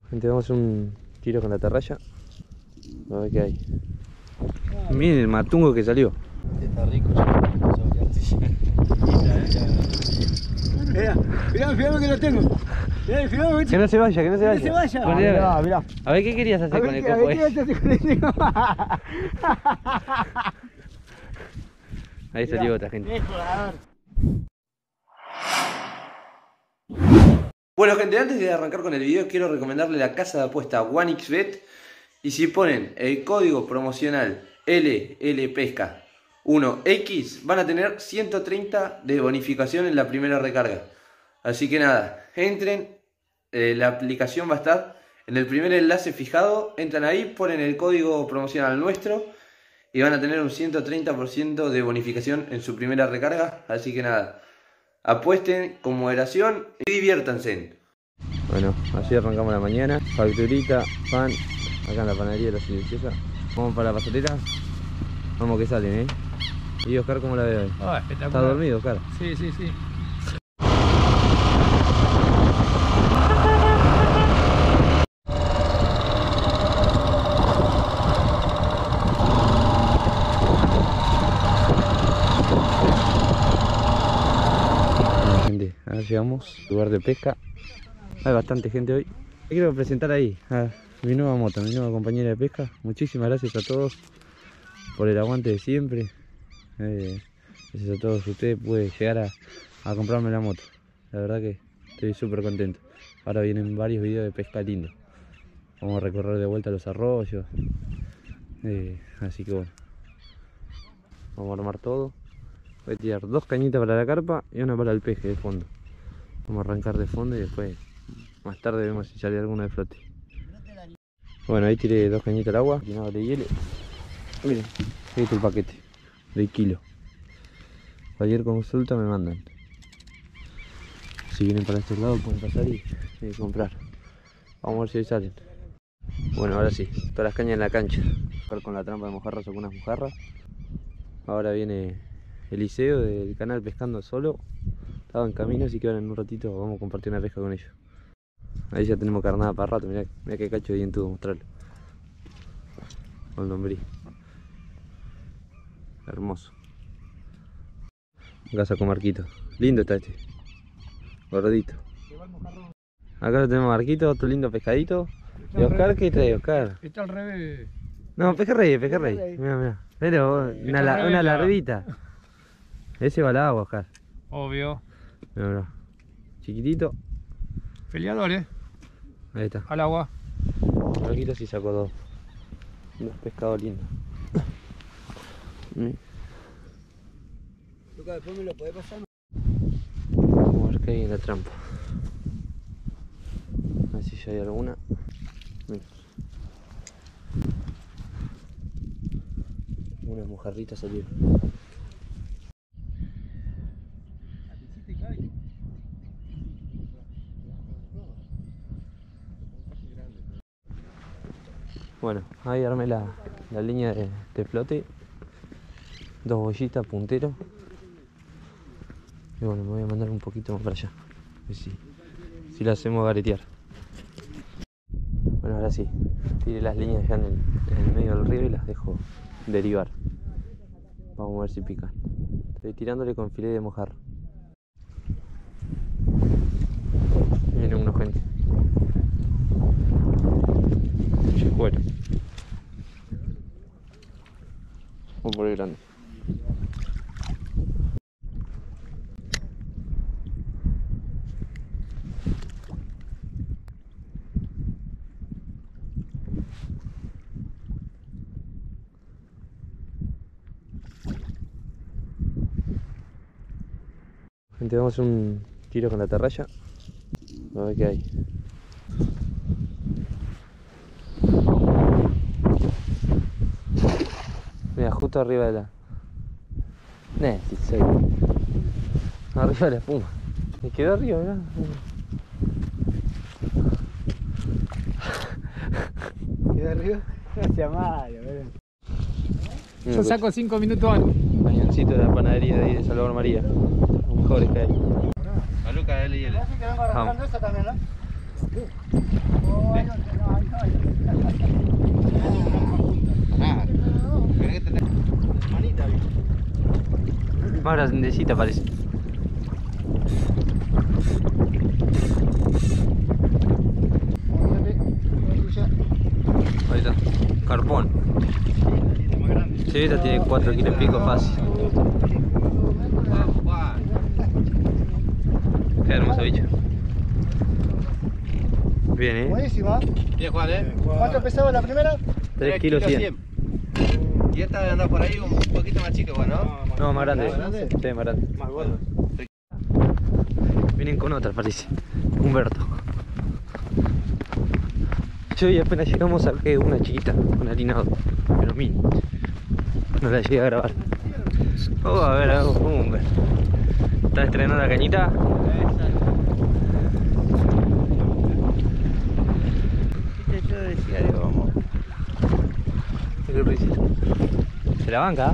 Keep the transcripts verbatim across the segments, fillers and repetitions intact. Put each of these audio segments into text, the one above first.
Gente, vamos a hacer un tiro con la atarraya. A ver qué hay. Miren el matungo que salió. Está rico, Mirá, mirá, mirá que lo tengo. Mirá, mirá, que no se vaya, que no se vaya. Que no se vaya. Bueno, mirá, mirá. A ver qué querías hacer con el copo. A ver qué querías hacer con el copo. Ahí salió otra gente. Bueno gente, antes de arrancar con el video quiero recomendarle la casa de apuesta OneXBet. Y si ponen el código promocional L L Pesca uno X van a tener ciento treinta de bonificación en la primera recarga. Así que nada, entren, eh, la aplicación va a estar en el primer enlace fijado. Entran ahí, ponen el código promocional nuestro y van a tener un ciento treinta por ciento de bonificación en su primera recarga. Así que nada, apuesten con moderación y diviértanse. Bueno, así arrancamos la mañana. Facturita, pan, acá en la panadería de La Silenciosa. Vamos para la pasadera. Vamos que salen, ¿eh? ¿Y Oscar cómo la ve hoy? Oh, espectacular. ¿Está dormido, Oscar? Sí, sí, sí. Bueno, gente, ahora llegamos al lugar de pesca. Hay bastante gente hoy. Quiero presentar ahí a mi nueva moto, mi nueva compañera de pesca. Muchísimas gracias a todos por el aguante de siempre. Eh, gracias a todos ustedes pude llegar a, a comprarme la moto. La verdad que estoy súper contento. Ahora vienen varios videos de pesca lindo. Vamos a recorrer de vuelta los arroyos. Eh, así que bueno, vamos a armar todo. Voy a tirar dos cañitas para la carpa y una para el peje de fondo. Vamos a arrancar de fondo y después más tarde vemos si sale alguna de flote. Bueno, ahí tiré dos cañitas al agua, llenado de hielo. Miren, ahí está el paquete de kilo. Cualquier consulta me mandan. Si vienen para este lado pueden pasar y, y comprar. Vamos a ver si salen. Bueno, ahora sí, todas las cañas en la cancha. Con la trampa de mojarras o con unas mojarras. Ahora viene Eliseo del canal Pescando Solo. Estaba en camino, así que ahora en un ratito vamos a compartir una pesca con ellos. Ahí ya tenemos carnada para rato, mirá, mirá que cacho de dientudo, mostrarlo. Con lombriz. Hermoso. Acá sacó Marquito. Lindo está este. Gordito. Acá lo tenemos Marquito, otro lindo pescadito. ¿Y Oscar qué trae, Oscar? Está al revés. No, pejerrey, pejerrey. Mira, mira. Pero una, la, una larvita. Ese va al agua, Oscar. Obvio. Mira, mira. Chiquitito. Peleador, eh. Ahí está. Al agua. Marquito sí sacó dos. Dos pescados lindos. Lucas, después me lo podés pasar. Vamos a ver qué hay en la trampa. A ver si ya hay alguna. Mira. Unas mojarritas salieron. Bueno, ahí armé la, la línea de, de flote. Dos bollitas, puntero. Y bueno, me voy a mandar un poquito más para allá. A ver si, si la hacemos garetear. Bueno, ahora sí. Tiré las líneas ya en el, en el medio del río y las dejo derivar. Vamos a ver si pican. Estoy tirándole con filete de mojarra. Viene uno, gente. Bueno. Vamos por el grande. Gente, vamos a hacer un tiro con la atarraya. A ver qué hay. Mira, justo arriba de la... Nah, sí, soy... Arriba de la espuma. Me quedó arriba, mirá. ¿Quedó arriba? No sea malo, ¿verdad? Yo Mira, saco cinco minutos antes. Cañoncito de la panadería de ahí de Salvador María. Los mejores que hay. A Lucas, L y L. Parece que vengo arrastrando Vamos. esa también, ¿no? Sí. Oh, Más grandecita parece. Ahí está, carpón. Sí, esta tiene cuatro kilos y pico fácil. Qué hermoso bicho. Bien, eh. Buenísima. Bien, Juan, ¿eh? ¿Cuánto pesaba la primera? tres kilos cien. Y esta anda por ahí un poquito más chica, igual, ¿no? No, más grande. ¿Más grande? Sí, más grande. Más gordo. Vienen con otra, parece. Humberto. Yo y apenas llegamos saqué una chiquita, un harinado, pero mini. No la llegué a grabar. Oh, a ver, hago Humberto. ¿Está estrenando la cañita? Yo decía, digo, vamos. Qué risita. Se la banca.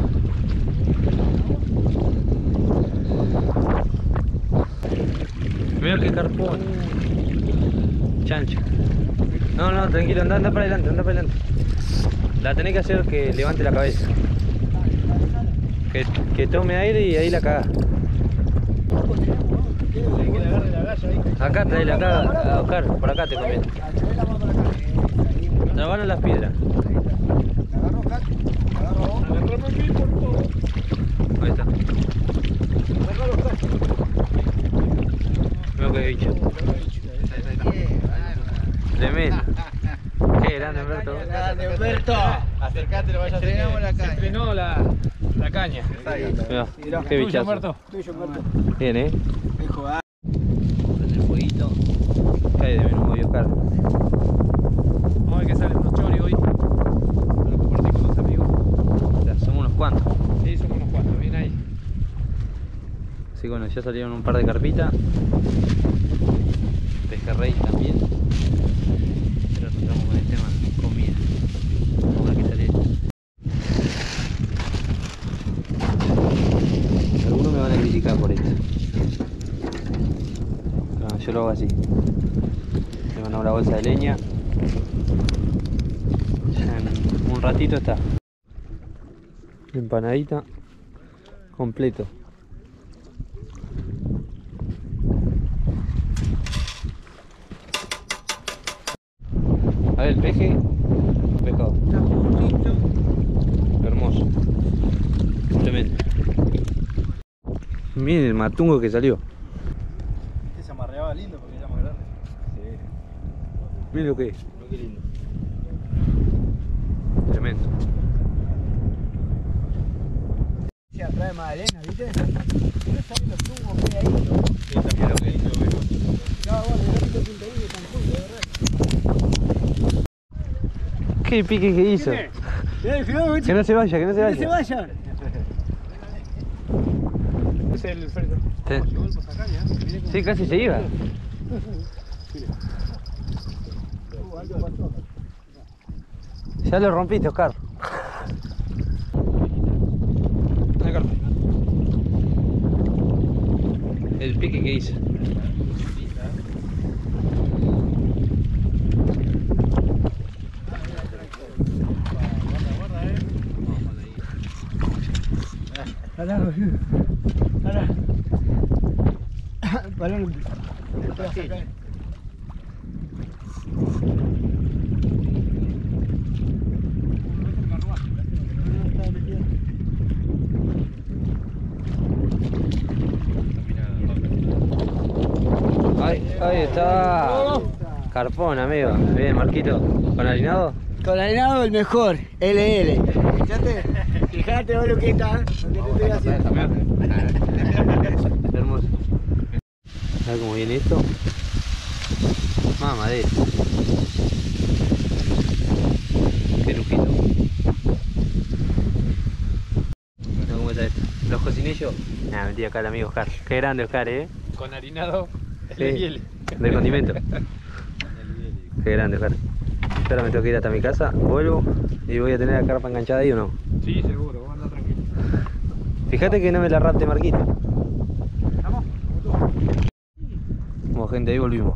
Mira qué carpón. Chancho. No, no, tranquilo, anda, anda para adelante, anda para adelante. La tenés que hacer que levante la cabeza. Que, que tome aire y ahí la cagás. Acá, traela acá, a Oscar, por acá te conviene. Trabalo las piedras. Ahí está. Veo que bicho. Tremendo. Qué grande, Humberto. Grande, Humberto. Acercate, lo vayas a hacer. La caña. Estrenó la, la caña. Mirá, qué bichazo. Humberto. Tuyo, Humberto. Bien, eh. Hijo, ah. Prende el fueguito. ¿Qué hay de menú hoy, Oscar? Vamos a ver que salen unos choris hoy. Para compartir con los amigos. O sea, somos unos cuantos. Sí, somos unos cuantos, bien ahí. Así que bueno, ya salieron un par de carpitas. Pejerrey también. Pero nos estamos con el tema comida. Vamos a ver qué sale. Algunos me van a criticar por esto. No, yo lo hago así. Me van a una bolsa de leña. Ya en un ratito está. Empanadita completo. A ver el peje, pescado. Hermoso. Tremendo. Miren el matungo que salió. Este se amarreaba lindo porque era más grande. Sí. Miren lo que es. Qué lindo. Tremendo. Se atrae Magdalena, ¿viste? No saben los tubos que hay ahí. Sí, también lo que hizo, bueno. No, bueno, el ratito pintadillo de Cancún, de verdad. ¿Qué pique que hizo? Mirá, fíjate, Que no se vaya, que no se que no se vaya. vayan. Es el Fredo. Te- Sí, casi se iba. Uh, algo pasó. Ya lo rompiste, Oscar. Una carta. El pique que hizo. Pará, boludo. Pará. Pará, no te- te vas a caer. Ahí, ahí está. Carpón, amigo. Bien, Marquito. ¿Con harinado? Con harinado el mejor, L L. Fíjate, fíjate vos lo que está, lo que te estoy haciendo. Hermoso. A ver cómo viene esto. Más madera. Qué lujito. Mirá cómo está esto. Los cocinillos. Nah, mentira, acá el amigo Oscar. Qué grande Oscar, eh. Con harinado. Sí, El hielo. de condimento. Qué grande Oscar. Yo ahora me tengo que ir hasta mi casa, vuelvo y voy a tener la carpa enganchada ahí o no. Sí, seguro, vos andá tranquilo. Fíjate que no me la rapte Marquito. ¿Vamos? Como gente, ahí volvimos.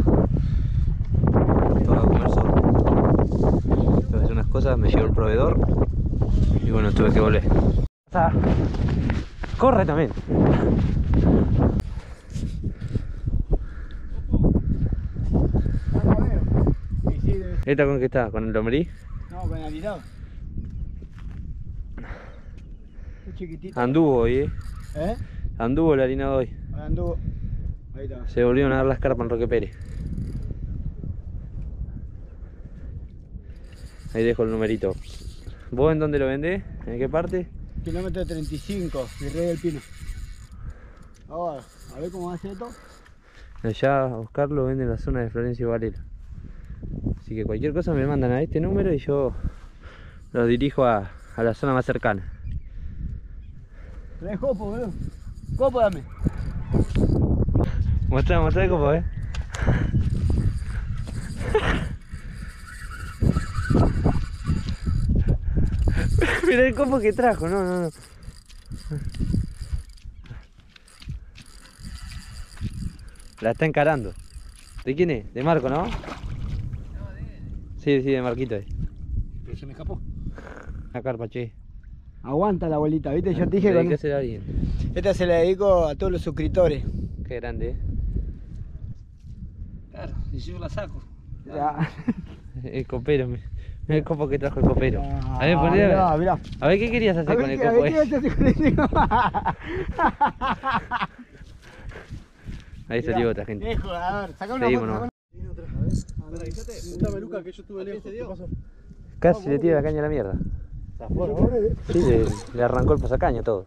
Tengo que comer solo. Tengo que hacer unas cosas, me llegó el proveedor y bueno, tuve que volver. corre también. Sí, sí, debe ser. ¿Esta con qué está? ¿Con el lombriz? No, con el aguilado. Es chiquitito. Anduvo hoy, eh. ¿Eh? Anduvo el harinado hoy. Ahora anduvo. Ahí está. Se volvieron a dar las carpas en Roque Pérez. Ahí dejo el numerito. ¿Vos en dónde lo vendés? ¿En qué parte? Kilómetro treinta y cinco, Virrey del Pino. Ahora, a ver cómo hace esto. Allá Oscar lo vende en la zona de Florencio Varela. Así que cualquier cosa me mandan a este número y yo los dirijo a, a la zona más cercana. Trae copo, boludo. Copo dame. Mostrá, mostrá el copo, eh. Mira el copo que trajo, no, no, no. La está encarando. ¿De quién es? De Marco, ¿no? Sí, sí, de Marquito. eh. Pero se me escapó. La carpa, che. Aguanta la bolita, ¿viste? Yo te dije Le con... dedicásela a alguien. Esta se la dedico a todos los suscriptores. Qué grande, eh. Claro, y yo la saco. Ya. El copero, me- mira el copo que trajo el copero. Ah, A ver, poné, mirá, mirá. a ver qué querías hacer A con ver el qué- a copo, ver qué eh. haces con ese copo. Ahí salió otra gente. Dejo, a ver, saca una Seguimos, foto, ¿no? saca Pará, fíjate, contame Luca que yo estuve lejos. ¿Qué pasó? Casi le tira la caña a la mierda. Sí, le, le arrancó el pasacaña todo.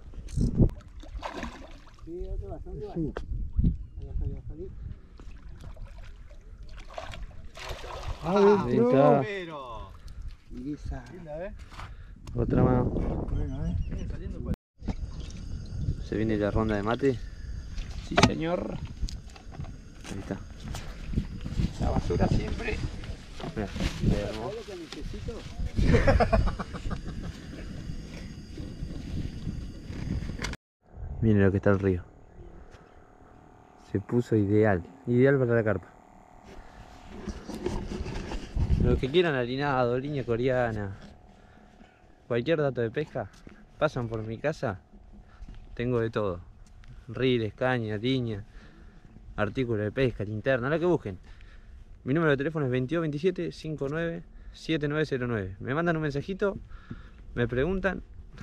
Ah, Ahí está. Pero. Lisa. Otra más. Bueno, eh. Se viene la ronda de mate. Sí, señor. Ahí está. La basura siempre. Mirá, se armó. Miren lo que está el río. Se puso ideal. Ideal para la carpa. Los que quieran harinado, línea coreana, cualquier dato de pesca, pasan por mi casa. Tengo de todo. Riles, caña, línea, artículos de pesca, linterna, lo que busquen. Mi número de teléfono es veintidós veintisiete cincuenta y nueve setenta y nueve cero nueve. Me mandan un mensajito, me preguntan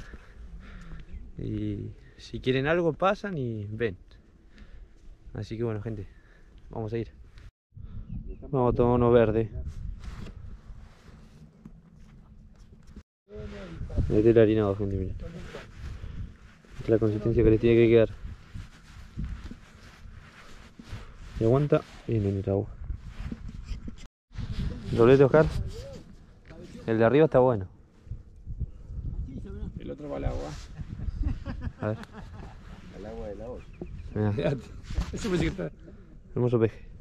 y si quieren algo pasan y ven. Así que bueno, gente, vamos a ir. Vamos a tomar uno verde. Este es el harinado, gente, miren. Esta es la consistencia que les tiene que quedar. Y aguanta y no necesita agua. Doblete, Oscar. El de arriba está bueno. El otro va al agua. A ver. El agua de la olla. Mirá, Eso me dice que está. hermoso peje.